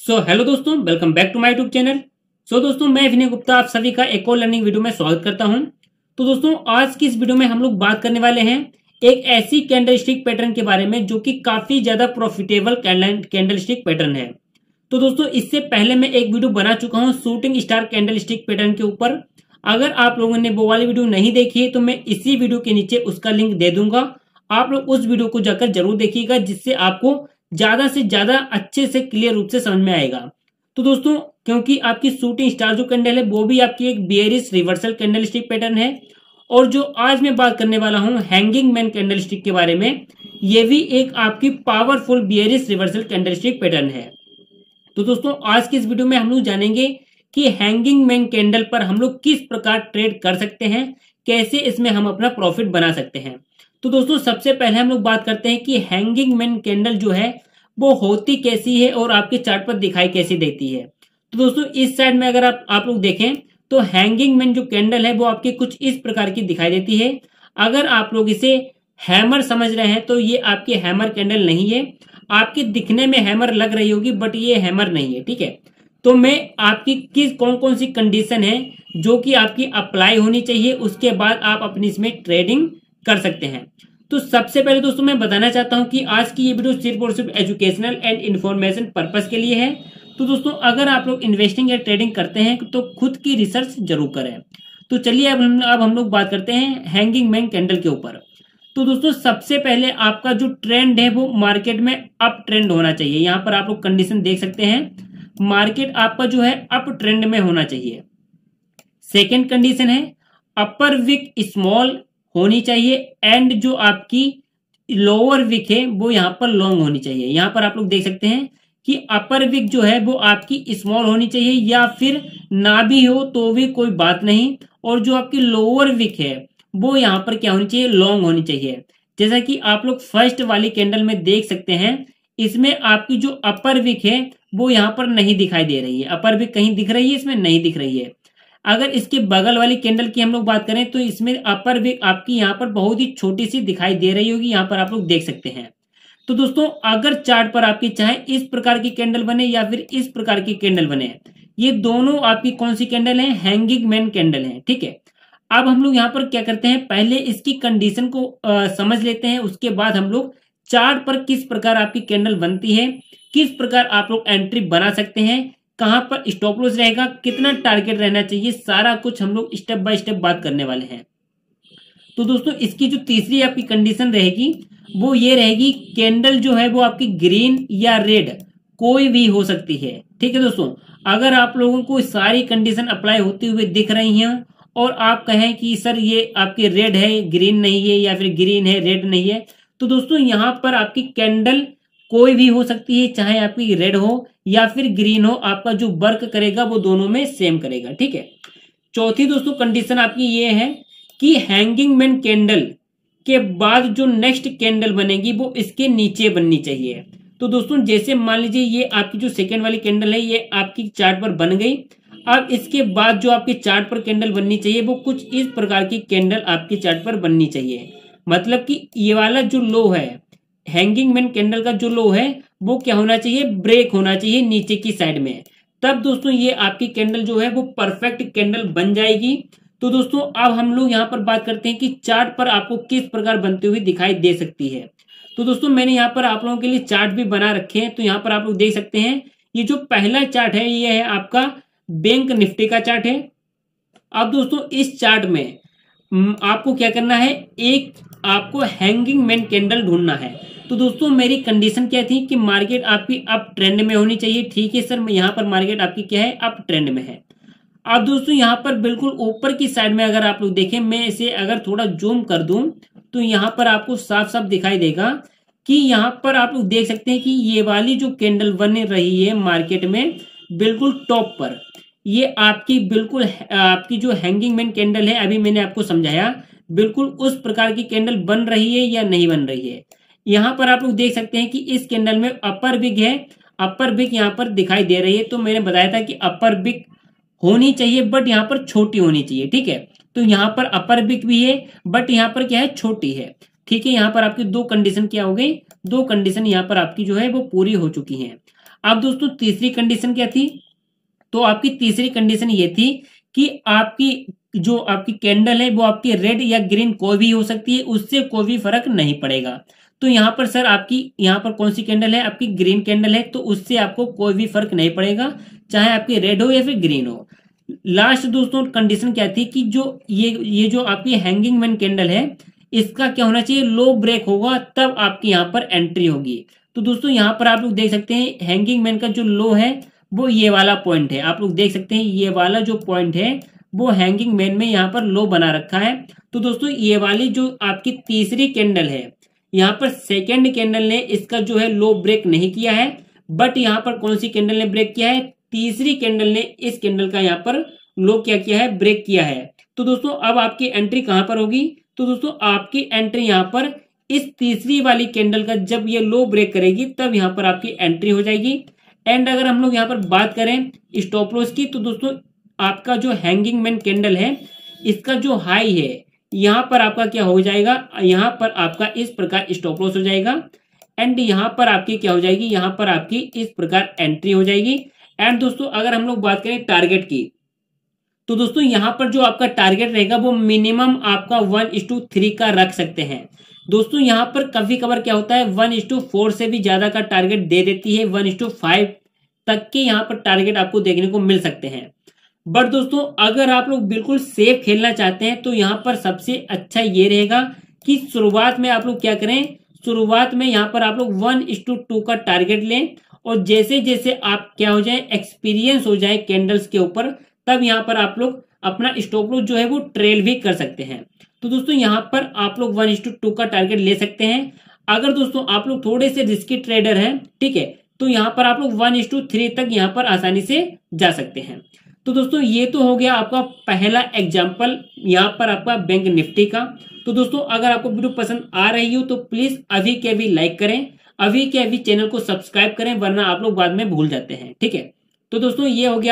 Hello दोस्तों, welcome back to my YouTube channel. दोस्तों, मैं विनय गुप्ता आप सभी का एक और लर्निंग वीडियो में स्वागत करता हूं। तो दोस्तों, आज की इस वीडियो में हम लोग बात करने वाले हैं एक ऐसी कैंडलस्टिक पैटर्न के बारे में जो कि काफी ज्यादा प्रॉफिटेबल कैंडलस्टिक पैटर्न है। तो दोस्तों, इससे पहले मैं एक वीडियो बना चुका हूं शूटिंग स्टार कैंडलस्टिक पैटर्न के ऊपर। अगर आप लोगों ने वो वाली वीडियो नहीं देखी है तो मैं इसी वीडियो के नीचे उसका लिंक दे दूंगा। आप लोग उस वीडियो को जाकर जरूर देखिएगा, जिससे आपको ज्यादा से ज्यादा अच्छे से क्लियर रूप से समझ में आएगा। तो दोस्तों, क्योंकि आपकी शूटिंग स्टार जो कैंडल है वो भी आपकी एक बेयरिश रिवर्सल कैंडलस्टिक पैटर्न है, और जो आज मैं बात करने वाला हूं हैंगिंग मैन कैंडलस्टिक के बारे में, ये भी एक आपकी powerful bearish reversal candlestick pattern है। तो दोस्तों, आज की इस वीडियो में हम लोग जानेंगे कि हैंगिंग मैन कैंडल पर हम लोग किस प्रकार ट्रेड कर सकते हैं, कैसे इसमें हम अपना प्रॉफिट बना सकते हैं। तो दोस्तों, सबसे पहले हम लोग बात करते हैं कि हैंगिंग मैन कैंडल जो है वो होती कैसी है और आपके चार्ट पर दिखाई कैसे देती है। तो दोस्तों, इस साइड में अगर आप लोग देखें तो हैंगिंग मैन जो कैंडल है वो आपकी कुछ इस प्रकार की दिखाई देती है। अगर आप लोग इसे हैमर समझ रहे हैं तो ये आपकी हैमर कैंडल नहीं है। आपके दिखने में हैमर लग रही होगी बट ये हैमर नहीं है, ठीक है। तो मैं आपकी किस कौन कौन सी कंडीशन है जो कि आपकी अप्लाई होनी चाहिए, उसके बाद आप अपनी इसमें ट्रेडिंग कर सकते हैं। तो सबसे पहले दोस्तों मैं बताना चाहता हूं कि आज की ये वीडियो सिर्फ और सिर्फ एजुकेशनल एंड इन्फॉर्मेशन पर्पस के लिए है। तो दोस्तों, अगर आप लोग इन्वेस्टिंग या ट्रेडिंग करते हैं तो खुद की रिसर्च जरूर करें। तो चलिए अब हम लोग बात करते हैं हैंगिंग मैन कैंडल के ऊपर। तो दोस्तों, सबसे पहले आपका जो ट्रेंड है वो मार्केट में अप ट्रेंड होना चाहिए। यहाँ पर आप लोग कंडीशन देख सकते हैं, मार्केट आपका जो है अप ट्रेंड में होना चाहिए। सेकेंड कंडीशन है अपर विक स्मॉल होनी चाहिए, एंड जो आपकी लोअर विक है वो यहाँ पर लॉन्ग होनी चाहिए। यहाँ पर आप लोग देख सकते हैं कि अपर विक जो है वो आपकी स्मॉल होनी चाहिए, या फिर ना भी हो तो भी कोई बात नहीं, और जो आपकी लोअर विक है वो यहाँ पर क्या होनी चाहिए, लॉन्ग होनी चाहिए। जैसा कि आप लोग फर्स्ट वाली कैंडल में देख सकते हैं, इसमें आपकी जो अपर विक है वो यहाँ पर नहीं दिखाई दे रही है। अपर विक कहीं दिख रही है, इसमें नहीं दिख रही है। अगर इसके बगल वाली कैंडल की हम लोग बात करें तो इसमें अपर विक आपकी यहाँ पर बहुत ही छोटी सी दिखाई दे रही होगी, यहाँ पर आप लोग देख सकते हैं। तो दोस्तों, अगर चार्ट पर आपकी चाहे इस प्रकार की कैंडल बने या फिर इस प्रकार की कैंडल बने, ये दोनों आपकी कौन सी कैंडल है, हैंगिंग मैन कैंडल है, ठीक है। अब हम लोग यहाँ पर क्या करते हैं, पहले इसकी कंडीशन को समझ लेते हैं, उसके बाद हम लोग चार्ट पर किस प्रकार आपकी कैंडल बनती है, किस प्रकार आप लोग एंट्री बना सकते हैं, कहां पर स्टॉप लॉस रहेगा, कितना टारगेट रहना चाहिए, सारा कुछ हम लोग स्टेप बाय स्टेप बात करने वाले हैं। तो दोस्तों, इसकी जो तीसरी आपकी कंडीशन रहेगी वो ये रहेगी, कैंडल जो है वो आपकी ग्रीन या रेड कोई भी हो सकती है, ठीक है दोस्तों। अगर आप लोगों को सारी कंडीशन अप्लाई होते हुए दिख रही हैं और आप कहें कि सर ये आपकी रेड है, ग्रीन नहीं है, या फिर ग्रीन है रेड नहीं है, तो दोस्तों यहां पर आपकी कैंडल कोई भी हो सकती है, चाहे आपकी रेड हो या फिर ग्रीन हो, आपका जो वर्क करेगा वो दोनों में सेम करेगा, ठीक है। चौथी दोस्तों कंडीशन आपकी ये है कि हैंगिंग मैन कैंडल के बाद जो नेक्स्ट कैंडल बनेगी वो इसके नीचे बननी चाहिए। तो दोस्तों, जैसे मान लीजिए ये आपकी जो सेकेंड वाली कैंडल है ये आपकी चार्ट पर बन गई। अब इसके बाद जो आपके चार्ट पर कैंडल बननी चाहिए वो कुछ इस प्रकार की कैंडल आपके चार्ट पर बननी चाहिए। मतलब कि ये वाला जो लो है, हैंगिंग मैन कैंडल का जो लो है वो क्या होना चाहिए, ब्रेक होना चाहिए नीचे की साइड में। तब दोस्तों ये आपकी कैंडल जो है वो परफेक्ट कैंडल बन जाएगी। तो दोस्तों, अब हम लोग यहाँ पर बात करते हैं कि चार्ट पर आपको किस प्रकार बनते हुए दिखाई दे सकती है। तो दोस्तों, मैंने यहाँ पर आप लोगों के लिए चार्ट भी बना रखे हैं। तो यहाँ पर आप लोग देख सकते हैं, ये जो पहला चार्ट है ये है आपका बैंक निफ्टी का चार्ट है। अब दोस्तों, इस चार्ट में आपको क्या करना है, एक आपको हैंगिंग मैन कैंडल ढूंढना है। तो दोस्तों, मेरी कंडीशन क्या थी कि मार्केट आपकी अप ट्रेंड में होनी चाहिए, ठीक है सर। यहाँ पर मार्केट आपकी क्या है, अप ट्रेंड में है। अब दोस्तों, यहाँ पर बिल्कुल ऊपर की साइड में अगर आप लोग देखें, मैं इसे अगर थोड़ा जूम कर दूं तो यहाँ पर आपको साफ साफ दिखाई देगा कि यहाँ पर आप लोग देख सकते हैं कि ये वाली जो कैंडल बन रही है मार्केट में बिल्कुल टॉप पर, ये आपकी बिल्कुल आपकी जो हैंगिंग मैन कैंडल है, अभी मैंने आपको समझाया, बिल्कुल उस प्रकार की कैंडल बन रही है या नहीं बन रही है। यहाँ पर आप लोग देख सकते हैं कि इस कैंडल में अपर विक है, अपर विक यहाँ पर दिखाई दे रही है। तो मैंने बताया था कि अपर विक होनी चाहिए बट यहाँ पर छोटी होनी चाहिए, ठीक है। तो यहाँ पर अपर विक भी है बट यहाँ पर क्या है, छोटी है, ठीक है। यहाँ पर आपकी दो कंडीशन क्या हो गई, दो कंडीशन यहाँ पर आपकी जो है वो पूरी हो चुकी हैं। अब दोस्तों तीसरी कंडीशन क्या थी? तो आपकी तीसरी कंडीशन ये थी कि आपकी जो आपकी कैंडल है वो आपकी रेड या ग्रीन कोई भी हो सकती है, उससे कोई भी फर्क नहीं पड़ेगा। तो यहाँ पर सर आपकी यहाँ पर कौन सी कैंडल है? आपकी ग्रीन कैंडल है, तो उससे आपको कोई भी फर्क नहीं पड़ेगा, चाहे आपकी रेड हो या फिर ग्रीन हो। लास्ट दोस्तों कंडीशन क्या थी कि जो ये जो आपकी हैंगिंग मैन कैंडल है, इसका क्या होना चाहिए? लो ब्रेक होगा, तब आपकी यहाँ पर एंट्री होगी। तो दोस्तों यहाँ पर आप लोग देख सकते हैं हैंगिंग मैन का जो लो है वो ये वाला पॉइंट है। आप लोग देख सकते हैं ये वाला जो पॉइंट है वो हैंगिंग मैन में यहाँ पर लो बना रखा है। तो दोस्तों ये वाली जो आपकी तीसरी कैंडल है, यहाँ पर सेकेंड कैंडल ने इसका जो है लो ब्रेक नहीं किया है, बट यहाँ पर कौन सी कैंडल ने ब्रेक किया है? तीसरी कैंडल ने इस कैंडल का यहाँ पर लो क्या किया है? ब्रेक किया है। तो दोस्तों अब आपकी एंट्री कहां पर होगी? तो दोस्तों आपकी एंट्री यहाँ पर इस तीसरी वाली कैंडल का जब ये लो ब्रेक करेगी तब यहाँ पर आपकी एंट्री हो जाएगी। एंड अगर हम लोग यहाँ पर बात करें स्टॉप लॉस की, तो दोस्तों आपका जो हैंगिंग मैन कैंडल है इसका जो हाई है यहाँ पर आपका क्या हो जाएगा? यहाँ पर आपका इस प्रकार स्टॉप लॉस हो जाएगा, एंड यहाँ पर आपकी क्या हो जाएगी? यहाँ पर आपकी इस प्रकार एंट्री हो जाएगी। एंड दोस्तों अगर हम लोग बात करें टारगेट की, तो दोस्तों यहाँ पर जो आपका टारगेट रहेगा वो मिनिमम आपका 1:3 का रख सकते हैं। दोस्तों यहाँ पर कभी कभार क्या होता है 1:4 से भी ज्यादा का टारगेट दे देती है, 1:5 तक के यहाँ पर टारगेट आपको देखने को मिल सकते हैं। बट दोस्तों अगर आप लोग बिल्कुल सेफ खेलना चाहते हैं तो यहाँ पर सबसे अच्छा ये रहेगा कि शुरुआत में आप लोग क्या करें? शुरुआत में यहाँ पर आप लोग 1:2 का टारगेट लें, और जैसे जैसे आप क्या हो जाए, एक्सपीरियंस हो जाए कैंडल्स के ऊपर, तब यहाँ पर आप लोग अपना स्टॉप लॉस जो है वो ट्रेल भी कर सकते हैं। तो दोस्तों यहाँ पर आप लोग 1:2 का टारगेट ले सकते हैं। अगर दोस्तों आप लोग थोड़े से रिस्की ट्रेडर हैं, ठीक है, तो यहाँ पर आप लोग 1:3 तक यहाँ पर आसानी से जा सकते हैं। तो दोस्तों ये तो हो गया आपका पहला एग्जाम्पल यहाँ पर आपका बैंक निफ्टी का। तो दोस्तों अगर आपको वीडियो पसंद आ रही हो तो प्लीज अभी के अभी लाइक करें, अभी के अभी चैनल को सब्सक्राइब करें, वरना आप लोग बाद में भूल जाते हैं, ठीक है। तो दोस्तों ये हो गया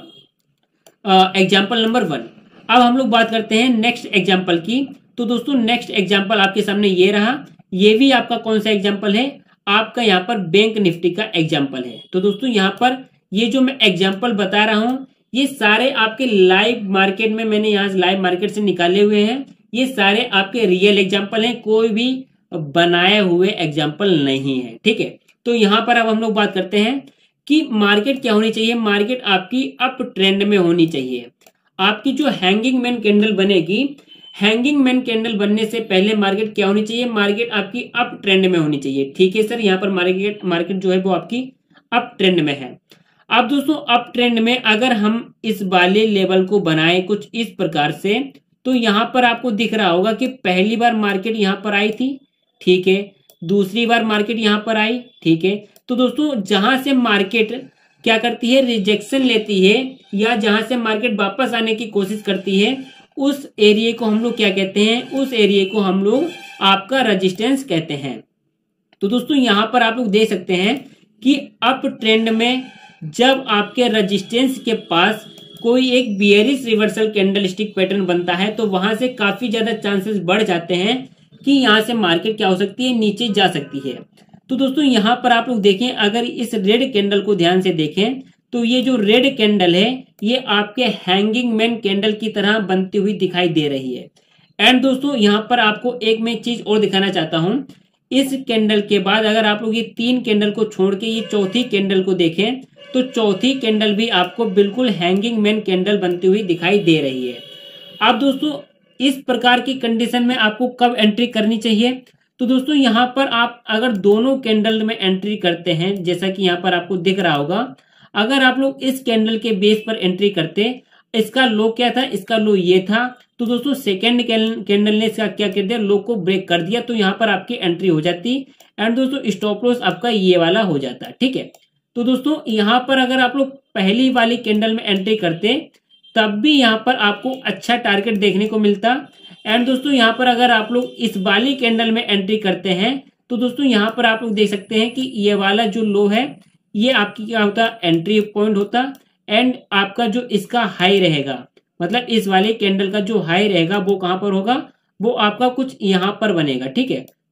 आपका एग्जाम्पल नंबर 1। अब हम लोग बात करते हैं नेक्स्ट एग्जाम्पल की। तो दोस्तों नेक्स्ट एग्जाम्पल आपके सामने ये रहा, ये भी आपका कौन सा एग्जाम्पल है? आपका यहाँ पर बैंक निफ्टी का एग्जाम्पल है। तो दोस्तों यहाँ पर ये जो मैं एग्जाम्पल बता रहा हूँ ये सारे आपके लाइव मार्केट में, मैंने यहाँ लाइव मार्केट से निकाले हुए हैं। ये सारे आपके रियल एग्जाम्पल हैं, कोई भी बनाए हुए एग्जाम्पल नहीं है, ठीक है। तो यहाँ पर अब हम लोग बात करते हैं कि मार्केट क्या होनी चाहिए। मार्केट आपकी अप ट्रेंड में होनी चाहिए। आपकी जो हैंगिंग मैन कैंडल बनेगी, हैंगिंग मैन कैंडल बनने से पहले मार्केट क्या होनी चाहिए? मार्केट आपकी अप ट्रेंड में होनी चाहिए, ठीक है सर। यहाँ पर मार्केट जो है वो आपकी अप ट्रेंड में है। अब दोस्तों अप ट्रेंड में अगर हम इस वाले लेवल को बनाएं कुछ इस प्रकार से, तो यहाँ पर आपको दिख रहा होगा कि पहली बार मार्केट यहाँ पर आई थी, ठीक है, दूसरी बार मार्केट यहाँ पर आई, ठीक है। तो दोस्तों जहां से मार्केट क्या करती है, रिजेक्शन लेती है, या जहां से मार्केट वापस आने की कोशिश करती है, उस एरिया को हम लोग क्या कहते हैं? उस एरिया को हम लोग आपका रेजिस्टेंस कहते हैं। तो दोस्तों यहाँ पर आप लोग देख सकते हैं कि अप ट्रेंड में जब आपके रेजिस्टेंस के पास कोई एक बियरिश रिवर्सल कैंडलस्टिक पैटर्न बनता है, तो वहां से काफी ज्यादा चांसेस बढ़ जाते हैं कि यहाँ से मार्केट क्या हो सकती है, नीचे जा सकती है। तो दोस्तों यहाँ पर आप लोग देखें, अगर इस रेड कैंडल को ध्यान से देखें तो ये जो रेड कैंडल है ये आपके हैंगिंग मैन कैंडल की तरह बनती हुई दिखाई दे रही है। एंड दोस्तों यहाँ पर आपको एक मैं चीज और दिखाना चाहता हूं। इस कैंडल के बाद अगर आप लोग ये 3 कैंडल को छोड़ के ये चौथी कैंडल को देखें, तो चौथी कैंडल भी आपको बिल्कुल हैंगिंग मैन कैंडल बनती हुई दिखाई दे रही है। अब दोस्तों इस प्रकार की कंडीशन में आपको कब एंट्री करनी चाहिए? तो दोस्तों यहाँ पर आप अगर दोनों कैंडल में एंट्री करते हैं, जैसा कि यहाँ पर आपको दिख रहा होगा, अगर आप लोग इस कैंडल के बेस पर एंट्री करते, इसका लो क्या था, इसका लो ये था, तो दोस्तों सेकेंड कैंडल ने इसका क्या कर दिया, लो को ब्रेक कर दिया, तो यहाँ पर आपकी एंट्री हो जाती। एंड दोस्तों स्टॉप लॉस आपका ये वाला हो जाता, ठीक है। तो दोस्तों यहाँ पर अगर आप लोग पहली वाली कैंडल में एंट्री करते तब भी यहाँ पर आपको अच्छा टारगेट देखने को मिलता। एंड दोस्तों यहाँ पर अगर आप लोग इस वाली कैंडल में एंट्री करते हैं, तो दोस्तों यहाँ पर आप लोग देख सकते हैं कि ये वाला जो लो है ये आपकी क्या होता, एंट्री पॉइंट होता। एंड आपका जो इसका हाई रहेगा, मतलब इस वाले कैंडल का जो हाई रहेगा वो कहां पर होगा, वो आपका कुछ यहां पर बनेगा, ठीक है।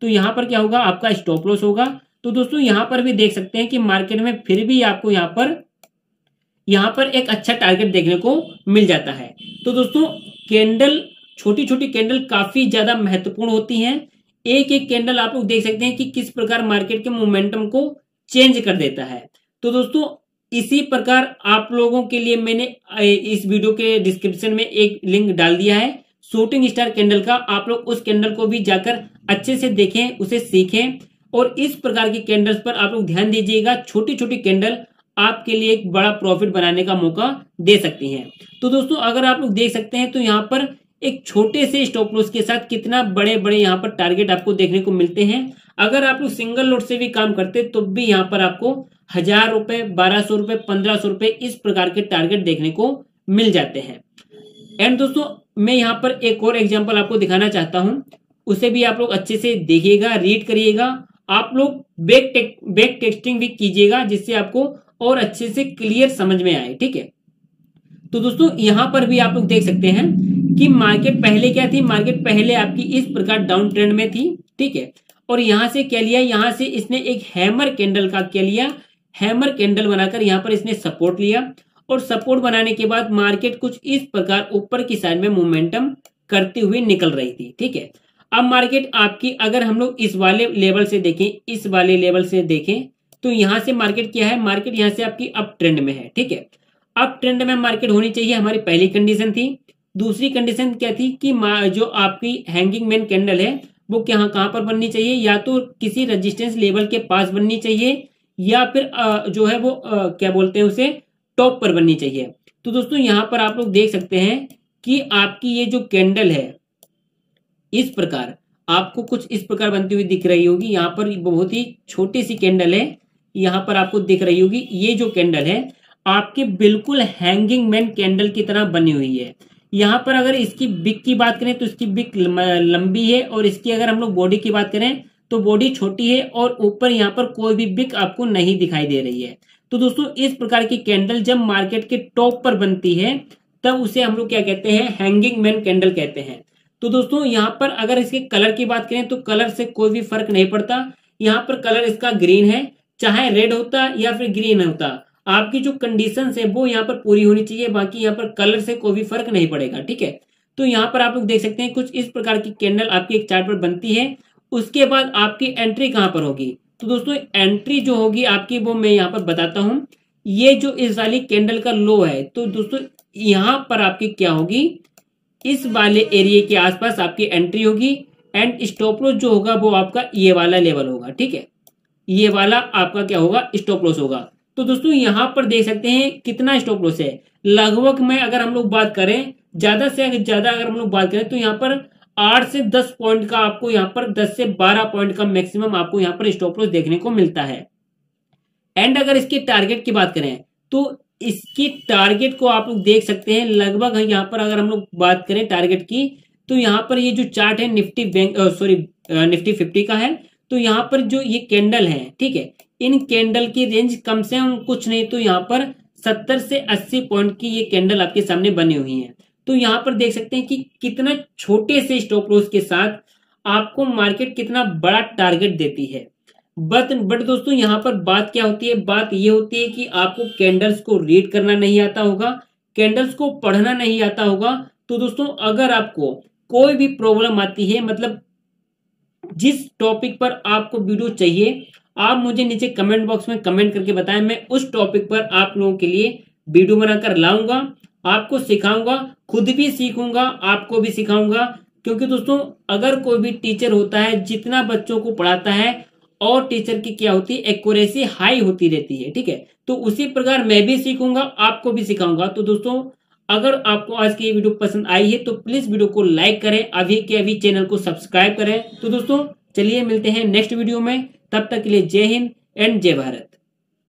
तो यहाँ पर क्या होगा, आपका स्टॉप लॉस होगा। तो दोस्तों यहाँ पर भी देख सकते हैं कि मार्केट में फिर भी आपको यहाँ पर एक अच्छा टारगेट देखने को मिल जाता है। तो दोस्तों कैंडल, छोटी छोटी कैंडल काफी ज्यादा महत्वपूर्ण होती हैं। एक एक कैंडल आप लोग देख सकते हैं कि किस प्रकार मार्केट के मोमेंटम को चेंज कर देता है। तो दोस्तों इसी प्रकार आप लोगों के लिए मैंने इस वीडियो के डिस्क्रिप्शन में एक लिंक डाल दिया है शूटिंग स्टार कैंडल का। आप लोग उस कैंडल को भी जाकर अच्छे से देखें, उसे सीखें और इस प्रकार की कैंडल्स पर आप लोग ध्यान दीजिएगा। छोटी छोटी कैंडल आपके लिए एक बड़ा प्रॉफिट बनाने का मौका दे सकती हैं। तो दोस्तों अगर आप लोग देख सकते हैं तो यहाँ पर एक छोटे से स्टॉप लॉस के साथ कितना बड़े बड़े यहाँ पर टारगेट आपको देखने को मिलते हैं। अगर आप लोग सिंगल लॉट से भी काम करते तो भी यहाँ पर आपको 1000 रुपए, 1200 रुपए, 1500 रुपए इस प्रकार के टारगेट देखने को मिल जाते हैं। एंड दोस्तों मैं यहाँ पर एक और एग्जांपल आपको दिखाना चाहता हूं, उसे भी आप लोग अच्छे से देखिएगा, रीड करिएगा। आप लोग बैक टेक्सटिंग भी कीजिएगा जिससे आपको और अच्छे से क्लियर समझ में आए, ठीक है। तो दोस्तों यहां पर भी आप लोग देख सकते हैं कि मार्केट पहले क्या थी, मार्केट पहले आपकी इस प्रकार डाउन ट्रेंड में थी, ठीक है। और यहां से क्या लिया, यहां से इसने एक हैमर कैंडल का क्या लिया, हैमर कैंडल बनाकर यहां पर इसने सपोर्ट लिया और सपोर्ट बनाने के बाद मार्केट कुछ इस प्रकार ऊपर की साइड में मोमेंटम करती हुई निकल रही थी, ठीक है। अब मार्केट आपकी अगर हम लोग इस वाले लेवल से देखें, इस वाले लेवल से देखें तो यहां से मार्केट क्या है, मार्केट यहां से आपकी अप ट्रेंड में है, ठीक है। अप ट्रेंड में मार्केट होनी चाहिए, हमारी पहली कंडीशन थी। दूसरी कंडीशन क्या थी कि जो आपकी हैंगिंग मैन कैंडल है वो कहां पर बननी चाहिए, या तो किसी रेजिस्टेंस लेवल के पास बननी चाहिए या फिर जो है वो क्या बोलते हैं उसे, टॉप पर बननी चाहिए। तो दोस्तों यहां पर आप लोग देख सकते हैं कि आपकी ये जो कैंडल है इस प्रकार आपको कुछ इस प्रकार बनती हुई दिख रही होगी। यहाँ पर बहुत ही छोटी सी कैंडल है, यहाँ पर आपको दिख रही होगी। ये जो कैंडल है आपकी बिल्कुल हैंगिंग मैन कैंडल की तरह बनी हुई है। यहाँ पर अगर इसकी बिक की बात करें तो इसकी बिक लंबी है और इसकी अगर हम लोग बॉडी की बात करें तो बॉडी छोटी है और ऊपर यहाँ पर कोई भी बिक आपको नहीं दिखाई दे रही है। तो दोस्तों इस प्रकार की कैंडल जब मार्केट के टॉप पर बनती है तब उसे हम लोग क्या कहते हैं, हैंगिंग मैन कैंडल कहते हैं। तो दोस्तों यहाँ पर अगर इसके कलर की बात करें तो कलर से कोई भी फर्क नहीं पड़ता। यहाँ पर कलर इसका ग्रीन है, चाहे रेड होता या फिर ग्रीन होता, आपकी जो कंडीशन है वो यहाँ पर पूरी होनी चाहिए, बाकी यहाँ पर कलर से कोई भी फर्क नहीं पड़ेगा, ठीक है। तो यहाँ पर आप लोग देख सकते हैं कुछ इस प्रकार की कैंडल आपकी एक चार्ट पर बनती है। उसके बाद आपकी एंट्री कहां पर होगी, तो दोस्तों एंट्री जो होगी आपकी वो मैं यहाँ पर बताता हूं। ये जो इस वाली कैंडल का लो है तो दोस्तों यहां पर आपकी क्या होगी, इस वाले एरिया के आसपास आपकी एंट्री होगी एंड स्टॉप लॉस जो होगा वो आपका ये वाला लेवल होगा, ठीक है। ये वाला आपका क्या होगा, स्टॉप लॉस होगा। तो दोस्तों यहां पर देख सकते हैं कितना स्टॉप लॉस है। लगभग में अगर हम लोग बात करें, ज्यादा से ज्यादा अगर हम लोग बात करें तो यहाँ पर 8 से 10 पॉइंट का आपको यहाँ पर 10 से 12 पॉइंट का मैक्सिमम आपको यहाँ पर स्टॉप लॉस देखने को मिलता है। एंड अगर इसकी टारगेट की बात करें तो इसकी टारगेट को आप लोग देख सकते हैं लगभग यहाँ पर अगर हम लोग बात करें टारगेट की तो यहाँ पर ये जो चार्ट है निफ्टी निफ्टी 50 का है। तो यहाँ पर जो ये कैंडल है, ठीक है, इन कैंडल की रेंज कम से कम कुछ नहीं तो यहाँ पर 70 से 80 पॉइंट की ये कैंडल आपके सामने बनी हुई है। तो यहाँ पर देख सकते हैं कि कितना छोटे से स्टॉप लॉस के साथ आपको मार्केट कितना बड़ा टारगेट देती है। बट दोस्तों यहाँ पर बात क्या होती है, बात ये होती है कि आपको कैंडल्स को रीड करना नहीं आता होगा, कैंडल्स को पढ़ना नहीं आता होगा। तो दोस्तों अगर आपको कोई भी प्रॉब्लम आती है, मतलब जिस टॉपिक पर आपको वीडियो चाहिए, आप मुझे नीचे कमेंट बॉक्स में कमेंट करके बताएं, मैं उस टॉपिक पर आप लोगों के लिए वीडियो बनाकर लाऊंगा, आपको सिखाऊंगा, खुद भी सीखूंगा, आपको भी सिखाऊंगा। क्योंकि दोस्तों अगर कोई भी टीचर होता है जितना बच्चों को पढ़ाता है और टीचर की क्या होती है, एक्यूरेसी हाई होती रहती है, ठीक है। तो उसी प्रकार मैं भी सीखूंगा, आपको भी सिखाऊंगा। तो दोस्तों अगर आपको आज की ये वीडियो पसंद आई है तो प्लीज वीडियो को लाइक करें, अभी के अभी चैनल को सब्सक्राइब करें। तो दोस्तों चलिए मिलते हैं नेक्स्ट वीडियो में, तब तक के लिए जय हिंद एंड जय भारत।